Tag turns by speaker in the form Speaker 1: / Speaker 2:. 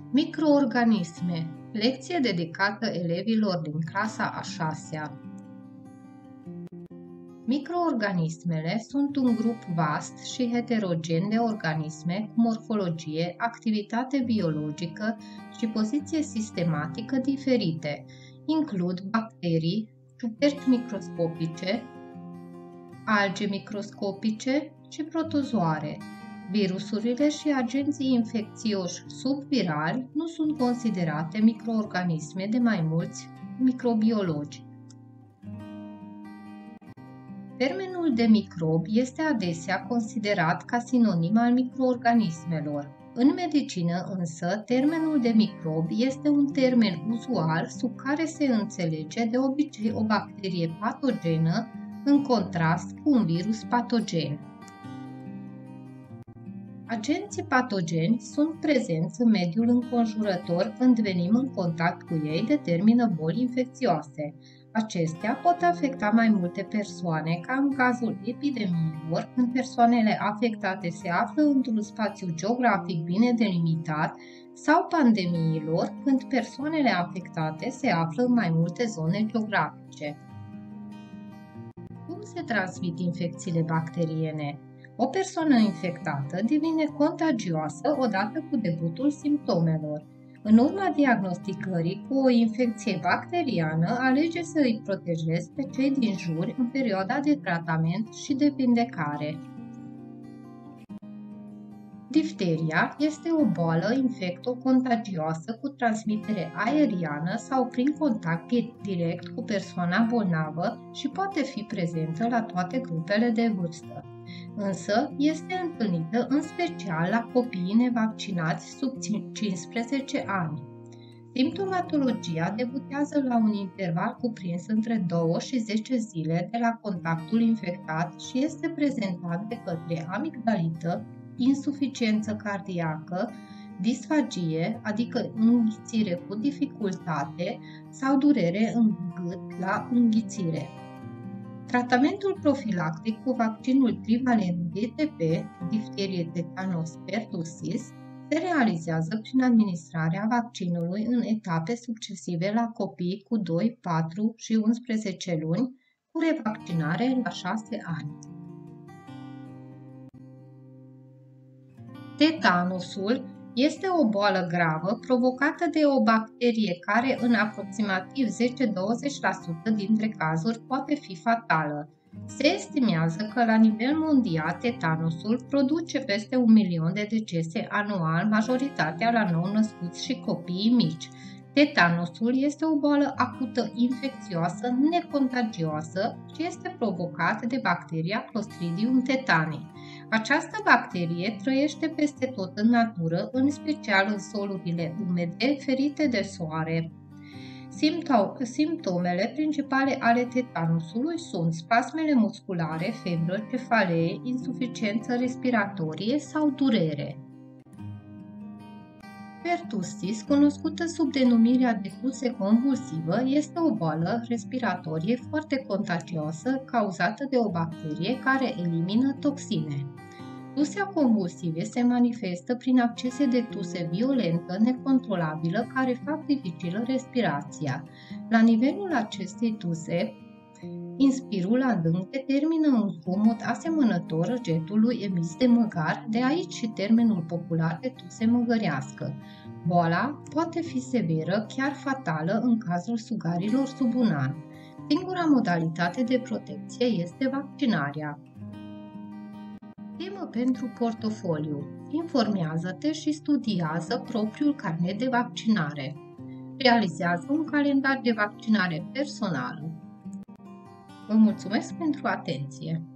Speaker 1: Microorganisme. Lecție dedicată elevilor din clasa a 6-a. Microorganismele sunt un grup vast și heterogen de organisme cu morfologie, activitate biologică și poziție sistematică diferite. Includ bacterii, ciuperci microscopice, alge microscopice și protozoare. Virusurile și agenții infecțioși subvirali nu sunt considerate microorganisme de mai mulți microbiologi. Termenul de microb este adesea considerat ca sinonim al microorganismelor. În medicină însă, termenul de microb este un termen uzual sub care se înțelege de obicei o bacterie patogenă în contrast cu un virus patogen. Agenții patogeni sunt prezenți în mediul înconjurător când venim în contact cu ei, determină boli infecțioase. Acestea pot afecta mai multe persoane, ca în cazul epidemiilor, când persoanele afectate se află într-un spațiu geografic bine delimitat, sau pandemiilor, când persoanele afectate se află în mai multe zone geografice. Cum se transmit infecțiile bacteriene? O persoană infectată devine contagioasă odată cu debutul simptomelor. În urma diagnosticării cu o infecție bacteriană, alege să îi protejezi pe cei din jur în perioada de tratament și de vindecare. Difteria este o boală infecto-contagioasă cu transmitere aeriană sau prin contact direct cu persoana bolnavă și poate fi prezentă la toate grupele de vârstă. Însă este întâlnită în special la copiii nevaccinați sub 15 ani. Simptomatologia debutează la un interval cuprins între 2 și 10 zile de la contactul infectat și este prezentat de către amigdalită, insuficiență cardiacă, disfagie, adică înghițire cu dificultate sau durere în gât la înghițire. Tratamentul profilactic cu vaccinul trivalent DTP, difterie tetanos pertussis, se realizează prin administrarea vaccinului în etape succesive la copii cu 2, 4 și 11 luni, cu revaccinare la 6 ani. Tetanusul este o boală gravă provocată de o bacterie care în aproximativ 10-20% dintre cazuri poate fi fatală. Se estimează că la nivel mondial tetanusul produce peste 1 milion de decese anual, majoritatea la nou-născuți și copiii mici. Tetanusul este o boală acută infecțioasă, necontagioasă și este provocat de bacteria Clostridium tetani. Această bacterie trăiește peste tot în natură, în special în solurile umede ferite de soare. Simptomele principale ale tetanusului sunt spasmele musculare, febră, cefalee, insuficiență respiratorie sau durere. Pertussis, cunoscută sub denumirea de tuse convulsivă, este o boală respiratorie foarte contagioasă cauzată de o bacterie care elimină toxine. Tusea convulsivă se manifestă prin accese de tuse violentă, necontrolabilă, care fac dificilă respirația. La nivelul acestei tuse, inspirul adânc determină un zgomot asemănător răgetului emis de măgar, de aici și termenul popular de tuse măgărească. Boala poate fi severă, chiar fatală în cazul sugarilor sub un an. Singura modalitate de protecție este vaccinarea. Temă pentru portofoliu. Informează-te și studiază propriul carnet de vaccinare. Realizează un calendar de vaccinare personală. Vă mulțumesc pentru atenție!